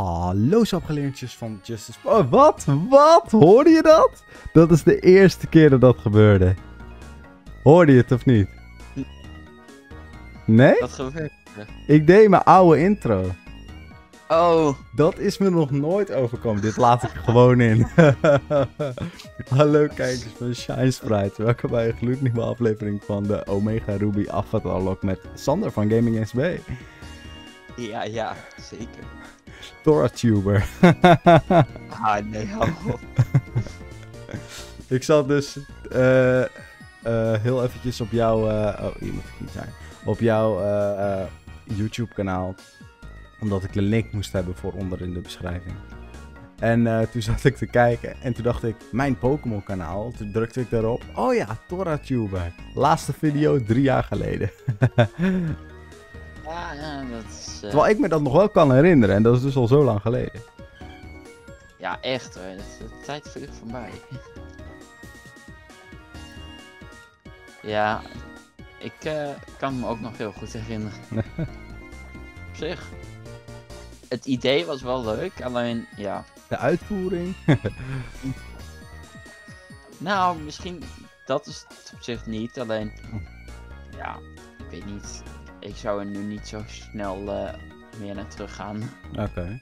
Hallo sapgeleertjes van Justice... Oh, wat? Wat? Hoorde je dat? Dat is de eerste keer dat dat gebeurde. Hoorde je het of niet? Nee? Wat gebeurt er? Ik deed mijn oude intro. Oh. Dat is me nog nooit overkomen. Dit laat ik er gewoon in. Hallo kijkers van Shine Sprite. Welkom bij een gloednieuwe aflevering van de Omega Ruby Avatarlog met Sander van Gaming SB. Ja, zeker. ToraTuber. Nee, hou op. Ik zat dus heel eventjes op jouw... oh, hier moet ik niet zijn. Op jouw YouTube kanaal. Omdat ik de link moest hebben voor onder in de beschrijving. En toen zat ik te kijken en toen dacht ik, mijn Pokémon kanaal. Toen drukte ik daarop. Oh ja, ToraTuber. Laatste video 3 jaar geleden. Ja, dat is... Terwijl ik me dat nog wel kan herinneren en dat is dus al zo lang geleden. Ja, echt hoor. De tijd vliegt voorbij. Ja, ik kan me ook nog heel goed herinneren. Op zich. Het idee was wel leuk, alleen ja. De uitvoering. Nou, misschien dat is het op zich niet, alleen ja, ik weet niet. Ik zou er nu niet zo snel meer naar terug gaan. Oké.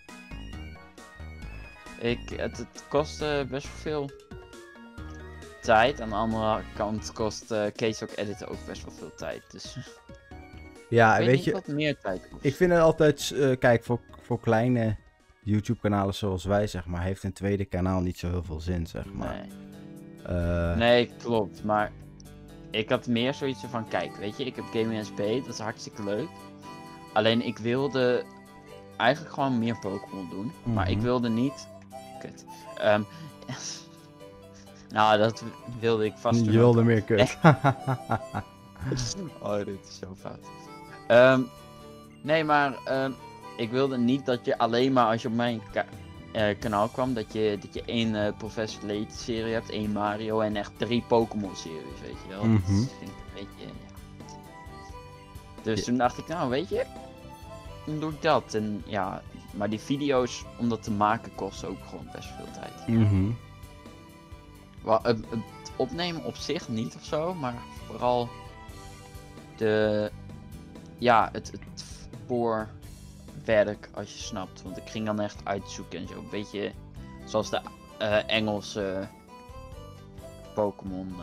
Het kostte best wel veel tijd. Aan de andere kant kost Kees ook editen ook best wel veel tijd. Dus Ja, ik weet niet je, wat meer tijd kost. ik vind het altijd, kijk, voor kleine YouTube-kanalen zoals wij, zeg maar, heeft een tweede kanaal niet zo heel veel zin, zeg maar. Nee. Nee, klopt. Maar ik had meer zoiets van, kijk, weet je, ik heb Gaming SB, dat is hartstikke leuk. Alleen ik wilde eigenlijk gewoon meer Pokémon doen. Maar ik wilde niet... Kut. Nou, dat wilde ik vast doen. Je wilde meer kut. Oh, dit is zo fout. Nee, maar ik wilde niet dat je alleen maar als je op mijn kanaal kwam, dat je één Professor Layton serie hebt, 1 Mario en echt 3 Pokémon series, weet je wel. Dat vind ik een beetje, ja. Dus toen dacht ik, nou weet je, dan doe ik dat. En ja, maar die video's, om dat te maken, kost ook gewoon best veel tijd. Het opnemen op zich niet of zo, maar vooral het voorwerk als je snapt. Want ik ging dan echt uitzoeken en zo. Een beetje zoals de Engelse Pokémon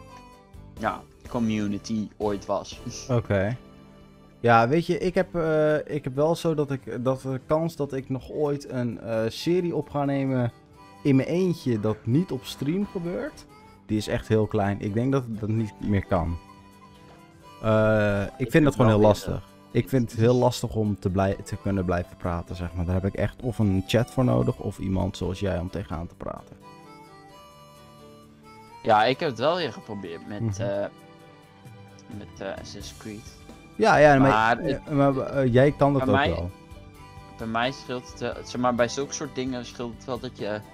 community ooit was. Oké. Ja, weet je, ik heb wel zo dat de kans dat ik nog ooit een serie op ga nemen in mijn eentje dat niet op stream gebeurt, die is echt heel klein. Ik denk dat dat niet meer kan. Ik vind dat gewoon heel lastig. Ik vind het heel lastig om te kunnen blijven praten, zeg maar. Daar heb ik echt of een chat voor nodig of iemand zoals jij om tegenaan te praten. Ja, ik heb het wel weer geprobeerd met Assassin's Creed. Ja, maar jij kan dat ook wel. Bij mij scheelt het, zeg maar, bij zulke soort dingen scheelt het wel dat je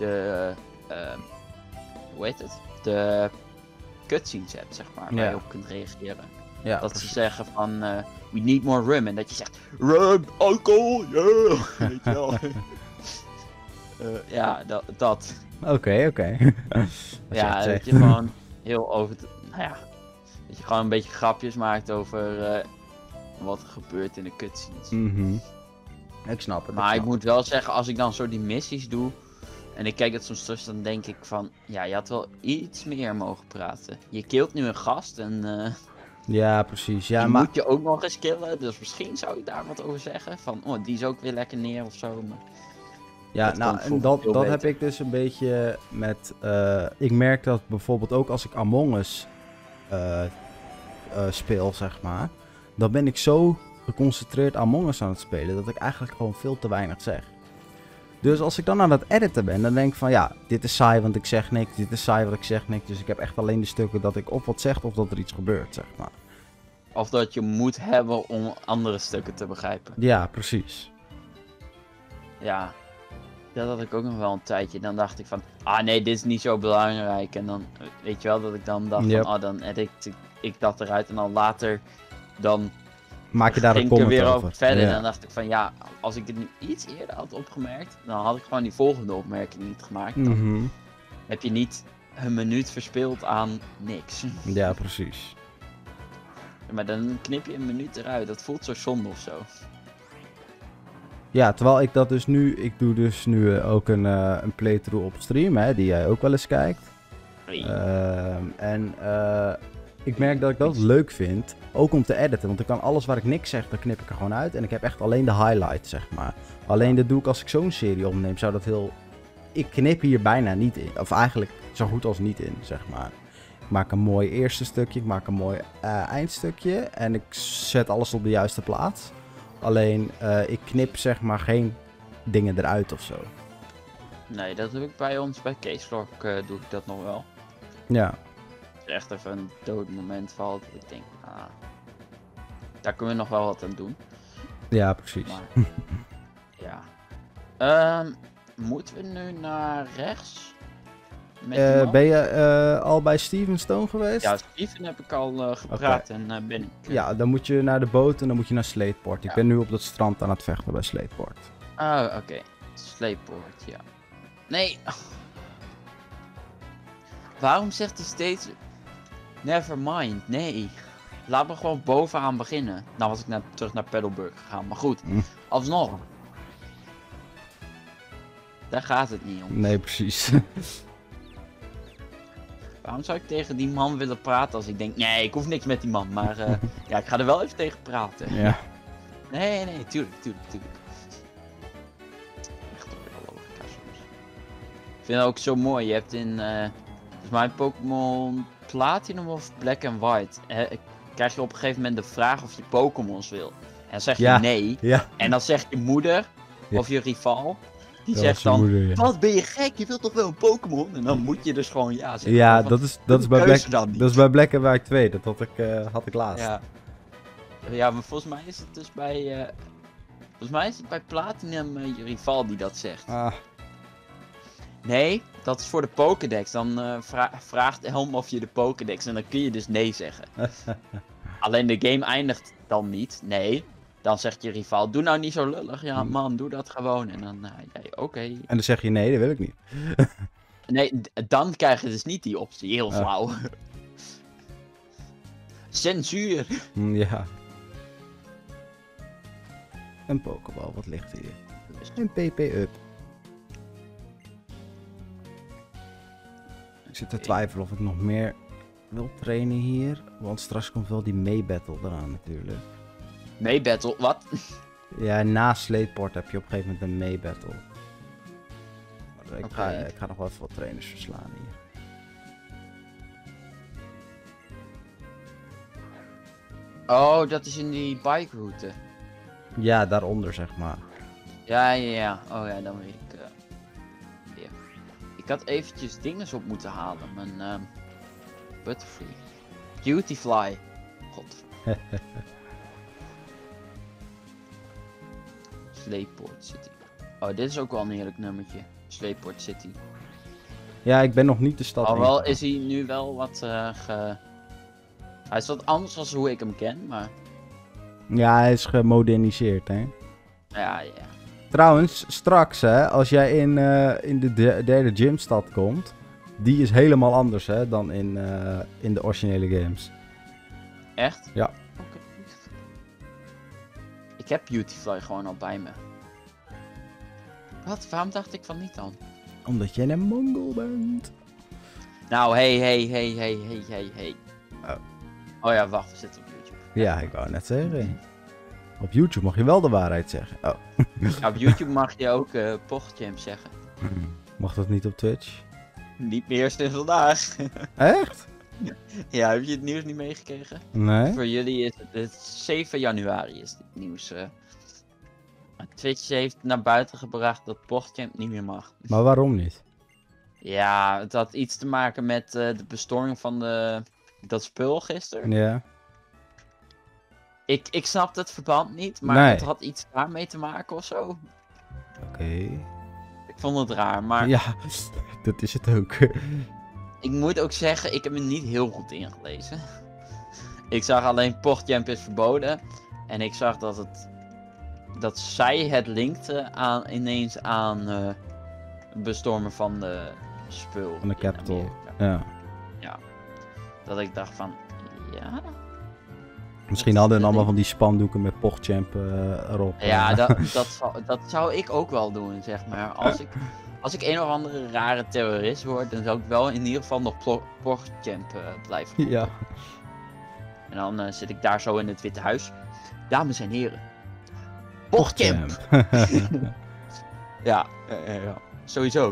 hoe heet het? De cutscenes hebt, zeg maar, waar je op kunt reageren. Ja, dat ze zeggen van, we need more rum, en dat je zegt, rum, alcohol, yeah! Weet je wel. Ja, dat. Oké. Ja, dat je gewoon heel nou ja, dat je gewoon een beetje grapjes maakt over wat er gebeurt in de cutscenes. Ik snap het. Maar ik moet wel zeggen, als ik dan zo die missies doe en ik kijk het soms terug, dan denk ik van, ja, je had wel iets meer mogen praten. Je killt nu een gast en ja, precies. Ja, die maar moet je ook nog eens killen, dus misschien zou ik daar wat over zeggen. Van, oh, die is ook weer lekker neer of zo. Maar ja, nou, en dat heb ik dus een beetje met... ik merk dat bijvoorbeeld ook als ik Among Us speel, zeg maar, dan ben ik zo geconcentreerd Among Us aan het spelen dat ik eigenlijk gewoon veel te weinig zeg. Dus als ik dan aan het editen ben, dan denk ik van ja, dit is saai want ik zeg niks, dit is saai want ik zeg niks. Dus ik heb echt alleen de stukken dat ik of wat zeg of dat er iets gebeurt, zeg maar. Of dat je moet hebben om andere stukken te begrijpen. Ja, precies. Ja, dat had ik ook nog wel een tijdje. Dan dacht ik van, nee, dit is niet zo belangrijk. En dan, weet je wel, dat ik dan dacht van, dan edit ik dat eruit. En dan later, dan maak je daar een ging ik er comment weer over. over verder. Ja. En dan dacht ik van ja, als ik het nu iets eerder had opgemerkt, dan had ik gewoon die volgende opmerking niet gemaakt. Dan Mhm. heb je niet een minuut verspeeld aan niks. Ja, precies. Maar dan knip je een minuut eruit. Dat voelt zo zonde of zo. Ja, terwijl ik dat dus nu... Ik doe dus nu ook een playthrough op stream, hè, die jij ook wel eens kijkt. Ik merk dat ik dat leuk vind, ook om te editen. Want ik kan alles waar ik niks zeg, dan knip ik er gewoon uit. En ik heb echt alleen de highlights, zeg maar. Alleen dat doe ik als ik zo'n serie opneem, zou dat heel... Ik knip hier bijna niet in. Of eigenlijk zo goed als niet in, zeg maar. Ik maak een mooi eerste stukje, ik maak een mooi eindstukje. En ik zet alles op de juiste plaats. Alleen, ik knip zeg maar geen dingen eruit of zo. Nee, dat doe ik bij ons. Bij Caselock doe ik dat nog wel. Ja. Als er echt even een dood moment valt. Ik denk, daar kunnen we nog wel wat aan doen. Ja, precies. Maar, ja. Moeten we nu naar rechts? Met die man? Ben je al bij Steven Stone geweest? Ja, Steven heb ik al gepraat en ben ik... Ja, dan moet je naar de boot en dan moet je naar Slateport. Ik ben nu op dat strand aan het vechten bij Slateport. Oh, oké. Slateport, ja. Nee. Waarom zegt hij steeds... Never mind, nee. Laat me gewoon bovenaan beginnen. Nou was ik terug naar Peddleburg gegaan, maar goed. Alsnog. Daar gaat het niet om. Nee, precies. Waarom zou ik tegen die man willen praten als ik denk... Nee, ik hoef niks met die man, maar... ja, ik ga er wel even tegen praten. Ja. Nee, tuurlijk. Echt wel logica soms. Ik vind het ook zo mooi. Je hebt in... volgens mij Pokémon Platinum of Black and White... krijg je op een gegeven moment de vraag of je Pokémons wil. En dan zeg je nee. Ja. En dan zegt je moeder of je rival... Die Dat zegt was dan, je moeder, ja. wat ben je gek, je wilt toch wel een Pokémon? En dan moet je dus gewoon ja zeggen. Ja, Van, dat is bij keuze dan niet. dat is bij Black and White 2. Dat had ik laatst. Ja, maar volgens mij is het dus bij... volgens mij is het bij Platinum je rival die dat zegt. Ah, Nee, dat is voor de Pokédex. Dan vraagt Helm of je de Pokédex en dan kun je dus nee zeggen. Alleen de game eindigt dan niet. Nee. Dan zegt je rival, doe nou niet zo lullig. Ja man, doe dat gewoon. En dan, oké. en dan zeg je nee, dat wil ik niet. Nee, dan krijg je dus niet die optie. Heel flauw. Censuur. Ja. Een Pokéball, wat ligt hier? Een PP-up. Ik zit te twijfelen of ik nog meer wil trainen hier. Want straks komt wel die May-battle eraan natuurlijk. May-battle, wat? Ja, na Slateport heb je op een gegeven moment een May-battle. Ik ga nog wel even wat trainers verslaan hier. Oh, dat is in die bike route. Ja, daaronder zeg maar. Ja. Oh ja, dan weet ik. Ja. Ik had eventjes dinges op moeten halen. Mijn Butterfree. Beautyfly. God. Slateport City. Oh, dit is ook wel een heerlijk nummertje. Slateport City. Ja, ik ben nog niet de stad Alhoewel ingegaan. is hij nu wel wat Hij is wat anders dan hoe ik hem ken, maar... Ja, hij is gemoderniseerd, hè. Ja. Trouwens, straks hè, als jij in de derde gymstad komt, die is helemaal anders hè, dan in de originele games. Echt? Ja. Oké. Ik heb Beautyfly gewoon al bij me. Wat? Waarom dacht ik van niet dan? Omdat jij een Mongol bent. Nou, hey. Oh ja, wacht, we zitten op YouTube. Ja, ik wou net zeggen. Op YouTube mag je wel de waarheid zeggen. Oh. Ja, op YouTube mag je ook Pochtjam zeggen. Mag dat niet op Twitch? Niet meer sinds vandaag. Echt? Ja, heb je het nieuws niet meegekregen? Nee? Voor jullie is het 7 januari is het nieuws. Twitch heeft naar buiten gebracht dat Pochtjam niet meer mag. Maar waarom niet? Ja, het had iets te maken met de bestorming van dat spul gisteren. Ja. Ik snapte het verband niet, maar Nee. het had iets daarmee te maken of zo. Oké. Ik vond het raar, maar Ja, dat is het ook. ik moet ook zeggen, ik heb me niet heel goed ingelezen. Ik zag alleen Pochtjamp is verboden. En ik zag dat zij het linkte ineens aan bestormen van de spul. Van de in Capitol. Amerika. Ja. Dat ik dacht van, ja... Misschien hadden we allemaal van die spandoeken met PogChamp erop. Ja, dat zou ik ook wel doen, zeg maar. Als ik een of andere rare terrorist word, dan zou ik wel in ieder geval nog PogChamp blijven. Ja. En dan zit ik daar zo in het Witte Huis. Dames en heren. PogChamp! Ja. Sowieso.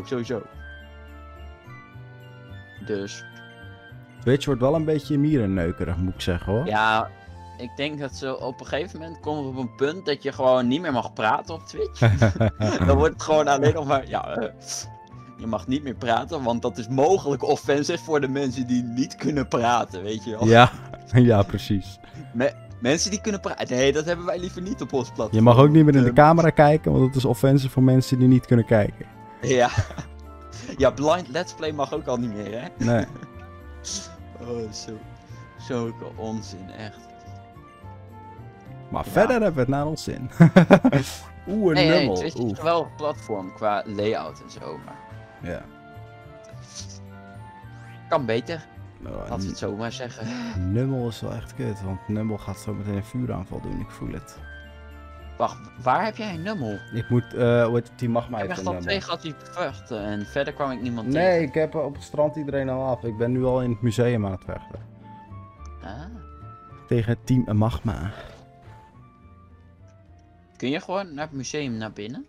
Dus. Twitch wordt wel een beetje mierenneukerig, moet ik zeggen hoor. Ja, ik denk dat ze op een gegeven moment komen op een punt dat je gewoon niet meer mag praten op Twitch. Dan wordt het gewoon alleen nog maar, je mag niet meer praten, want dat is mogelijk offensive voor de mensen die niet kunnen praten, weet je wel. Ja, precies. Mensen die kunnen praten, nee, dat hebben wij liever niet op ons platform. Je mag ook niet meer in de camera kijken, want het is offensive voor mensen die niet kunnen kijken. Ja. Ja, blind let's play mag ook al niet meer, hè? Nee. Oh, zulke onzin, echt. Maar verder hebben we het naar ons zin. Oeh, een Nee, nummel. Twitch is een geweldig platform qua layout en zo, maar Ja. kan beter, Nou, laten we het zo maar zeggen. Nummel is wel echt kut, want Nummel gaat zo meteen een vuuraanval doen, ik voel het. Wacht, waar heb jij een nummel? Ik moet, hoe heet het, die mag mij Ik heb echt al 2 gehad die vechten en verder kwam ik niemand tegen. Nee, ik heb op het strand iedereen al af. Ik ben nu al in het museum aan het vechten. Ah. Tegen het team Magma. Kun je gewoon naar het museum naar binnen?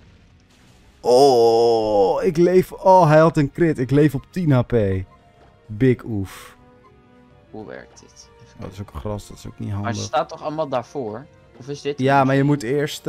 Oh, ik leef... Oh, hij had een crit. Ik leef op 10 HP. Big oef. Hoe werkt dit? Oh, dat is ook gras, dat is ook niet Maar ze handig. staat toch allemaal daarvoor? Of is dit... Ja, maar je moet eerst...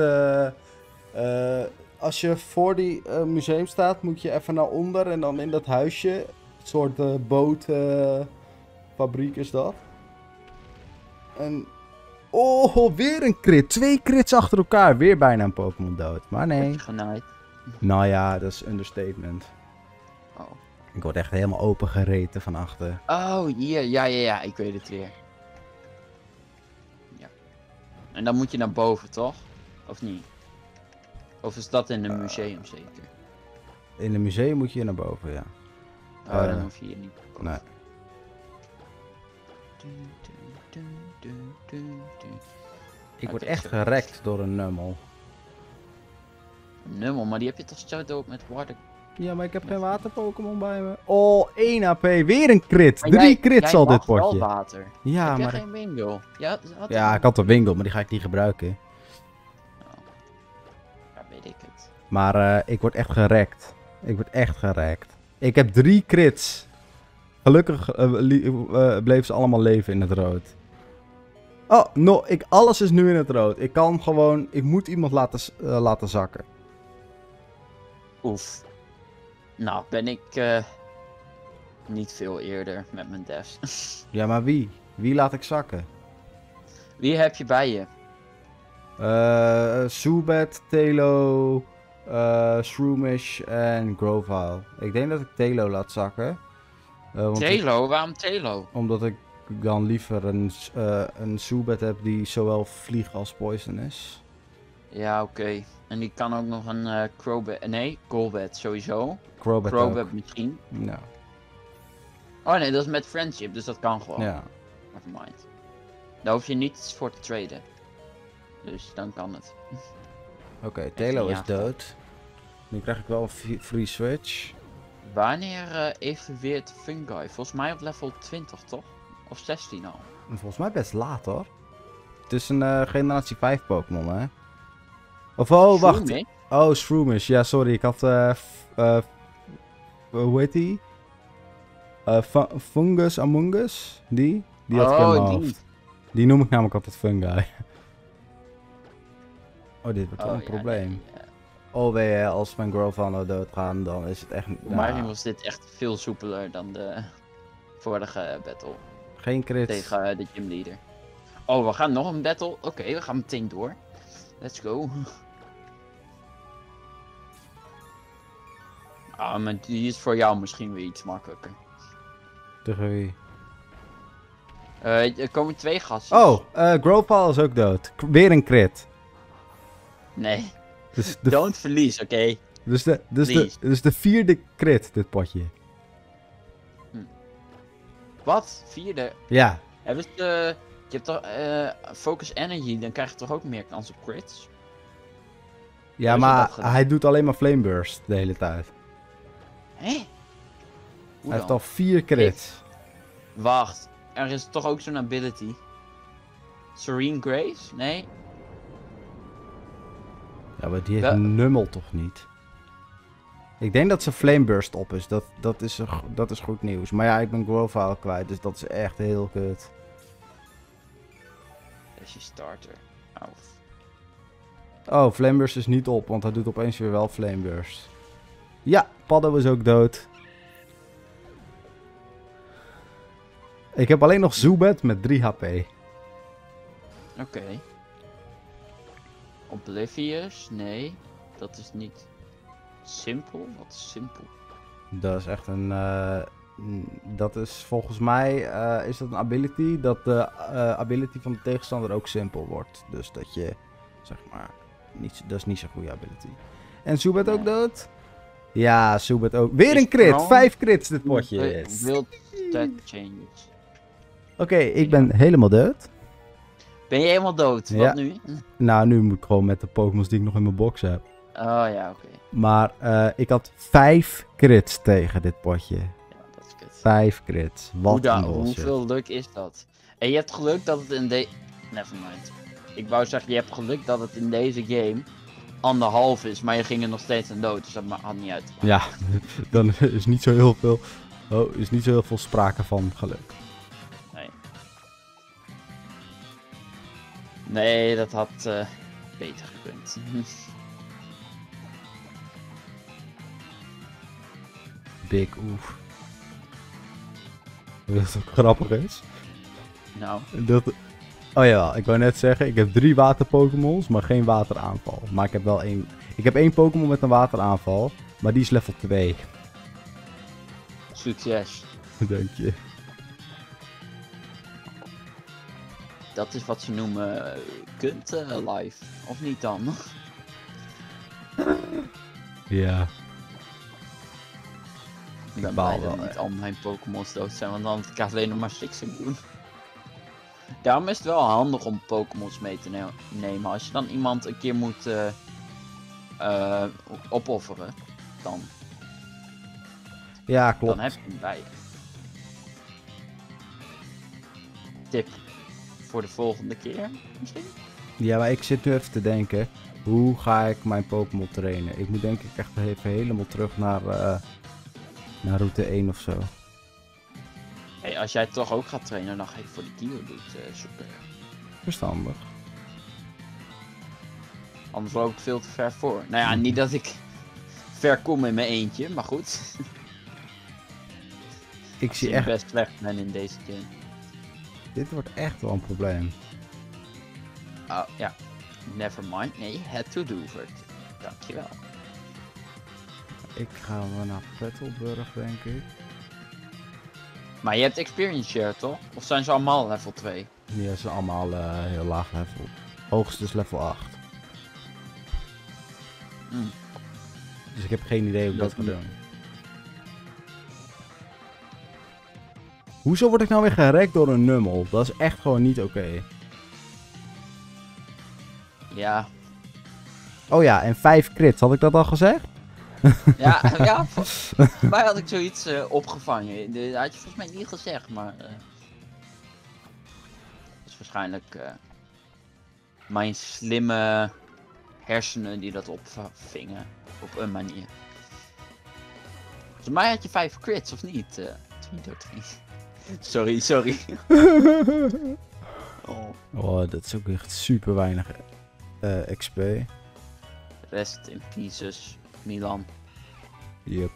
als je voor die museum staat, moet je even naar onder en dan in dat huisje. Een soort bootfabriek is dat. En... Oh, weer een crit. 2 crits achter elkaar. Weer bijna een Pokémon dood. Maar nee. Genaaid. Nou ja, dat is understatement. Oh. Ik word echt helemaal opengereten van achter. Oh, hier. Ja, ik weet het weer. Ja. En dan moet je naar boven, toch? Of niet? Of is dat in een museum zeker? In het museum moet je naar boven, ja. Oh, dan hoef je hier niet naar boven. Nee. Ik word Oké, echt zo. gerekt door een nummel. Een nummel, maar die heb je toch zo dood met water. Ja, maar ik heb geen water-Pokémon bij me. Oh, 1 HP. Weer een crit. Maar 3 crits al dit mag wel potje. water. Ja, heb jij maar... geen wingo? Ja, Ja, ik had een wingle, maar die ga ik niet gebruiken. Ja, weet ik het. Maar ik word echt gerekt. Ik word echt gerekt. Ik heb 3 crits. Gelukkig bleven ze allemaal leven in het rood. Oh, no, alles is nu in het rood. Ik kan gewoon... Ik moet iemand laten zakken. Oef. Nou, ben ik niet veel eerder met mijn devs. Ja, maar wie? Wie laat ik zakken? Wie heb je bij je? Zubat, Talo, Shroomish en Grovyle. Ik denk dat ik Talo laat zakken. Talo? Waarom Talo? Omdat ik dan liever een Zubat heb die zowel vlieg als poison is. Ja, oké. En die kan ook nog een Crobat... Nee, Golbat sowieso. Crobat Crobat misschien. Ja. Oh nee, dat is met friendship, dus dat kan gewoon. Ja. Nevermind. Daar hoef je niet voor te traden. Dus dan kan het. Oké, Talo is ja. dood. Nu krijg ik wel een free switch. Wanneer evolueert Fungi? Volgens mij op level 20 toch? Of 16 al? Volgens mij best laat hoor. Het is een generatie 5 Pokémon hè. Of oh, wacht. Shroomish? Oh, Shroomish. Ja, sorry. Ik had... hoe heet die? Fungus Among Us? Die had ik in mijn hoofd. Die noem ik namelijk altijd Fungi. Oh, dit wordt wel een probleem. Nee. Oh, wee, als mijn Grovyle doodgaan, dan is het echt... Voor mij was dit echt veel soepeler dan de vorige battle. Geen crits. Tegen de gymleader. Oh, we gaan nog een battle. Oké, we gaan meteen door. Let's go. Ah, maar die is voor jou misschien weer iets makkelijker. Tegen wie? Er komen 2 gasten. Oh, Growpal is ook dood. Weer een crit. Nee, Dus don't verlies, oké? dus de 4e crit, dit potje. Wat? 4e? Ja. Hebben ze je hebt toch Focus Energy, dan krijg je toch ook meer kans op crits? Ja, Hoe is maar dat gedaan? hij doet alleen maar Flame Burst de hele tijd. Hé? Hoe Hij heeft dan? al 4 crits. Wacht, er is toch ook zo'n ability? Serene Grace? Nee? Ja, maar die heeft Wel- Nummel toch niet? Ik denk dat ze Flame Burst op is. Dat is goed nieuws. Maar ja, ik ben Growfile kwijt, dus dat is echt heel kut. Dat is je starter. Auf. Oh, Flame Burst is niet op, want hij doet opeens weer wel Flame Burst. Ja, Paddo is ook dood. Ik heb alleen nog Zubat met 3 HP. Oké. Oblivious? Nee. Dat is niet... Simpel? Wat is simpel? Dat is echt een... dat is volgens mij... is dat een ability? Dat de ability van de tegenstander ook simpel wordt. Dus dat je... Zeg maar... dat is niet zo'n goede ability. En Zubat ook Nee. dood? Ja, Zubat ook. Weer Is een crit! Crown- 5 crits dit potje. Wild stat changes. Oké, ik ben helemaal dood. Ben je helemaal dood? Ja. Wat nu? Nou, nu moet ik gewoon met de Pokémon's die ik nog in mijn box heb. Oh ja, oké. Maar ik had 5 crits tegen dit potje. Ja, dat is kut. 5 crits. Wat een bullshit. Hoeveel geluk is dat? En je hebt geluk dat het in Nevermind. Ik wou zeggen, je hebt geluk dat het in deze game 1,5 is, maar je ging er nog steeds aan dood, dus dat had niet uit. Ja, dan is niet zo heel veel... is niet zo heel veel sprake van geluk. Nee. Nee, dat had beter gekund. Big oef. Weet je wat ook grappig is? Nou, Oh ja, ik wou net zeggen, ik heb 3 water-Pokémons, maar geen wateraanval. Maar ik heb wel één... Ik heb 1 Pokémon met een wateraanval, maar die is level 2. succes. Denk je. Dat is wat ze noemen kunt live. Of niet dan? Ja. Ik ben baal blij dat wel, niet al mijn Pokémon's dood zijn, want dan kan ik alleen nog maar Sixing doen. Daarom is het wel handig om Pokémon's mee te nemen. Als je dan iemand een keer moet opofferen, dan Ja, klopt. heb je hem bij je. Tip voor de volgende keer misschien? Ja, maar ik zit nu even te denken, hoe ga ik mijn Pokémon trainen? Ik moet denk ik echt even helemaal terug naar route 1 of zo. Hey, als jij toch ook gaat trainen, dan ga ik voor de Geodude zoeken. Verstandig. Anders loop ik veel te ver voor. Nou ja, niet dat ik ver kom in mijn eentje, maar goed. Ik Als zie ik echt, best weg ben in deze game. dit wordt echt wel een probleem. Oh, ja. Nevermind. Nee, had to do it. Dankjewel. Ik ga wel naar Petalburg, denk ik. Maar je hebt experience share, toch? Of zijn ze allemaal level 2? Die zijn allemaal heel laag level. Hoogste is level 8. Mm. Dus ik heb geen idee hoe ik dat Dat ga doen. Hoezo word ik nou weer gerekt door een Nummel? Dat is echt gewoon niet oké. Ja. Oh ja, en 5 crits. Had ik dat al gezegd? Ja, ja. Voor mij had ik zoiets opgevangen. Dat had je volgens mij niet gezegd, maar... dat is waarschijnlijk mijn slimme hersenen die dat opvingen. Op een manier. Volgens mij had je 5 crits, of niet? 3 door 3. Sorry. Oh, Oh, dat is ook echt super weinig XP. rest in pieces. Milan. Yup.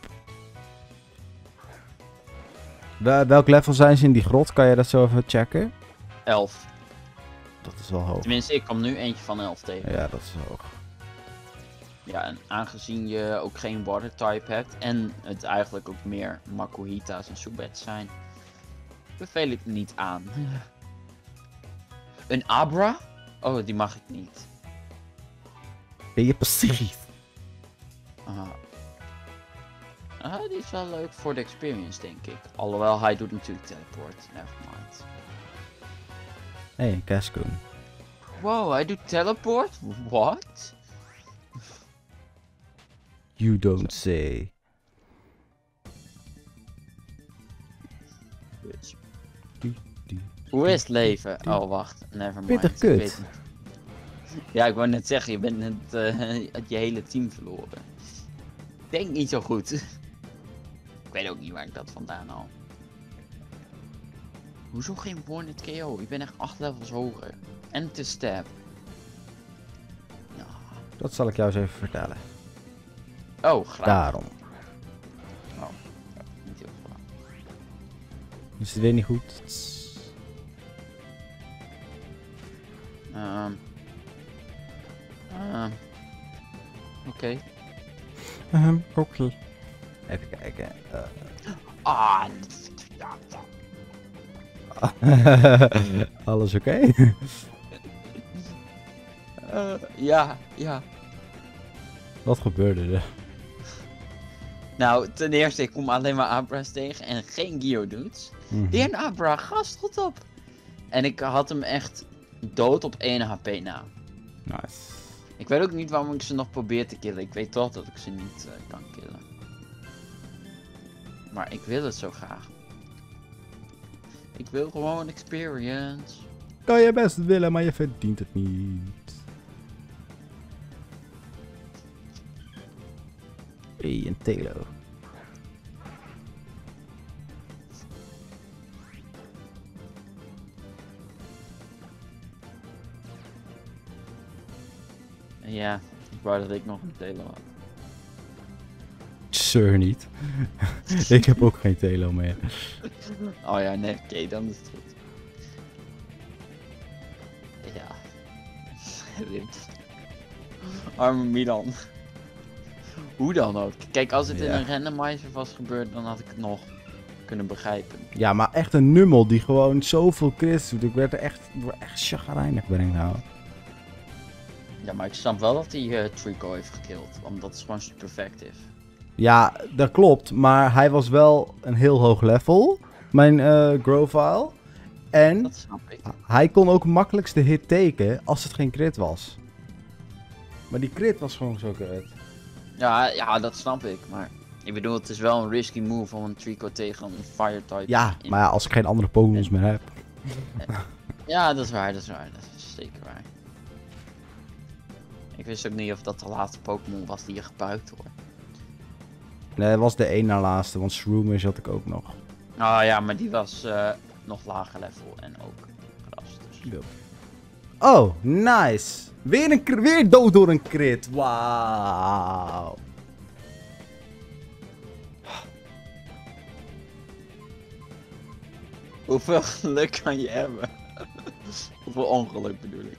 Welk level zijn ze in die grot? Kan je dat zo even checken? 11. Dat is wel hoog. Tenminste, ik kwam nu eentje van 11 tegen. Ja, dat is hoog. Ja, en aangezien je ook geen water type hebt en het eigenlijk ook meer Makuhitas en Subats zijn, beveel ik niet aan. Een Abra? Oh, die mag ik niet. Ben je passief? Die is wel leuk voor de experience, denk ik. Alhoewel, hij doet natuurlijk teleport. Nevermind. Hé, hey, Cascoon. Wow, hij doet teleport? What? You don't say. Bitch. Hoe is het leven? Oh, wacht. Nevermind. Pittig kut. Ja, ik wou net zeggen, je bent net je hele team verloren. Ik denk niet zo goed. Ik weet ook niet waar ik dat vandaan haal. Hoezo geen one-hit KO? Ik ben echt 8 levels hoger. En te stab. Ja. Dat zal ik jou eens even vertellen. Oh, graag. Daarom. Oh, niet heel veel. Is het weer niet goed? Oké. Oké. Even kijken. Ah, Alles oké? ja. Wat gebeurde er? Nou, ten eerste, ik kom alleen maar Abra's tegen en geen Geodudes. Die een Abra, gast, goed op. En ik had hem echt dood op 1 HP na. Nice. Ik weet ook niet waarom ik ze nog probeer te killen. Ik weet toch dat ik ze niet kan killen. Maar ik wil het zo graag. Ik wil gewoon experience. Kan je best willen, maar je verdient het niet. Hey, een Telo. Ja, ik wou dat ik nog een Telo had. Sir niet. Ik heb ook geen Telo meer. Oh ja, nee, oké, dan is het goed. Ja. Rip. Arme Milan. Hoe dan ook. Kijk, als het in een randomizer was gebeurd, dan had ik het nog kunnen begrijpen. Ja, maar echt een nummel die gewoon zoveel crits doet. Ik werd er echt chagrijnig ben ik nou. Ja, maar ik snap wel dat hij Trico heeft gekild, want dat is gewoon super effectief. Ja, dat klopt. Maar hij was wel een heel hoog level. Mijn Grovyle. En Dat snap ik. hij kon ook makkelijkst de hit teken als het geen crit was. Maar die crit was gewoon zo kut. Ja, dat snap ik, maar ik bedoel, het is wel een risky move om een Trico tegen een fire type. Ja, maar ja, als ik geen andere Pokémons meer heb. Ja, dat is waar, dat is zeker waar. Ik wist ook niet of dat de laatste Pokémon was die je gebruikte hoor. Nee, dat was de één na laatste, want Shroomish had ik ook nog. Oh ja, maar die was nog lager level en ook gras. Dus. Oh, nice. Weer dood door een crit. Wauw. Hoeveel geluk kan je hebben? Hoeveel ongeluk bedoel ik?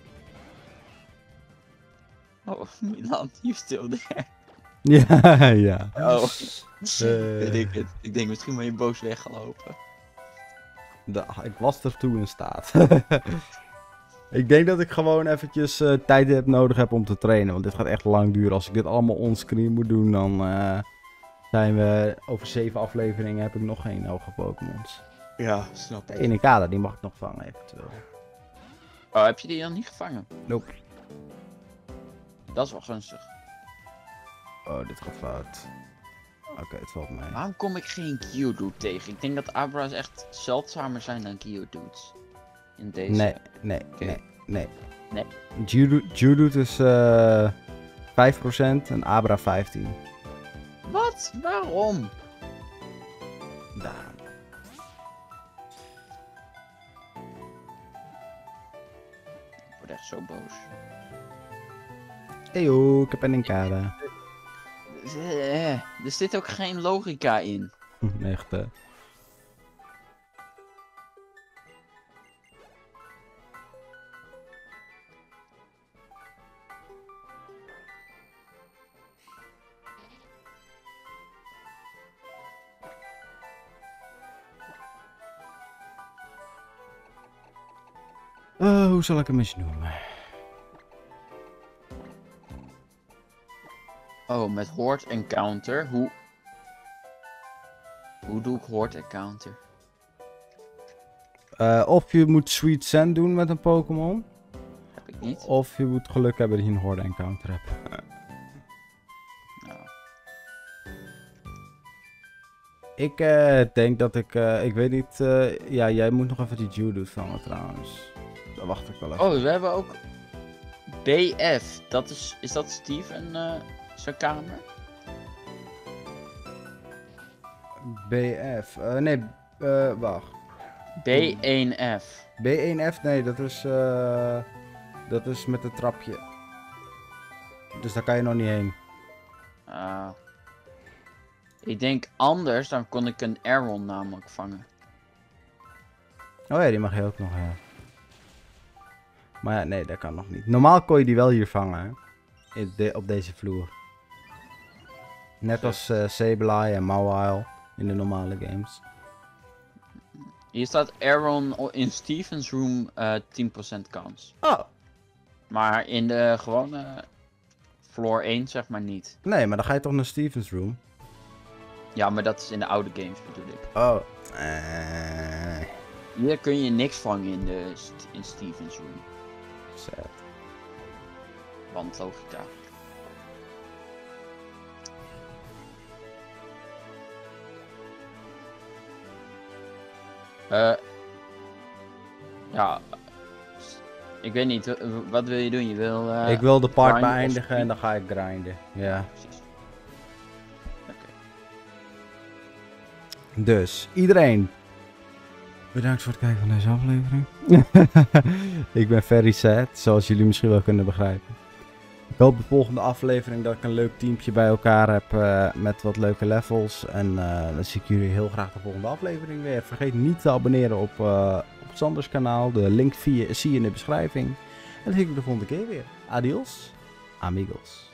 Oh, Milan, you still there? Ja. Oh, weet ik het. Ik denk misschien ben je boos weggelopen. Ik was ertoe in staat. Ik denk dat ik gewoon eventjes tijd nodig heb om te trainen. Want dit gaat echt lang duren. Als ik dit allemaal onscreen moet doen, dan zijn we over 7 afleveringen heb ik nog geen hoge Pokémons. Ja, snap ik. In een kader, die mag ik nog vangen eventueel. Oh, heb je die dan niet gevangen? Nope. Dat is wel gunstig. Oh, dit gaat fout. Oké, het valt mee. Waarom kom ik geen Geodude tegen? Ik denk dat Abra's echt zeldzamer zijn dan Geodudes. In deze. Nee. Nee. Geodude is 5% en Abra 15%. Wat? Waarom? Daarom. Ik word echt zo boos. Eyo, ik heb een kader. Er zit ook geen logica in. Echt, Hoe zal ik hem eens noemen? Oh, met Horde Encounter. Hoe doe ik Horde Encounter? Of je moet Sweet Sand doen met een Pokémon. Heb ik niet. Of je moet geluk hebben dat je een Horde Encounter hebt. Nou. Ik denk dat ik weet niet, ja, jij moet nog even die Geodude vangen trouwens. Daar wacht ik wel even. Oh, we hebben ook BF. Is dat Steve en zijn kamer? BF, nee, wacht. B1F. B1F, nee, dat is met het trapje. Dus daar kan je nog niet heen. Ik denk anders, dan kon ik een Aron namelijk vangen. Oh ja, die mag je ook nog, ja. Maar ja, nee, dat kan nog niet. Normaal kon je die wel hier vangen, hè? Op deze vloer. Net als Sableye en Mawile in de normale games. Hier staat Aron in Stevens room 10% kans. Oh. Maar in de gewone floor 1 zeg maar niet. Nee, maar dan ga je toch naar Stevens room? Ja, maar dat is in de oude games bedoel ik. Oh. Hier kun je niks vangen in Stevens room. Sad. Want logica. Ja, ik weet niet, wat wil je doen? Je wil... ik wil de part grinden of beëindigen en dan ga ik grinden. Ja. Precies. Oké. Dus, iedereen. Bedankt voor het kijken van deze aflevering. Ik ben very sad, zoals jullie misschien wel kunnen begrijpen. Ik hoop de volgende aflevering dat ik een leuk teampje bij elkaar heb met wat leuke levels. En dan zie ik jullie heel graag de volgende aflevering weer. Vergeet niet te abonneren op Sanders kanaal. De link zie je in de beschrijving. En dan zie ik je de volgende keer weer. Adios, amigos.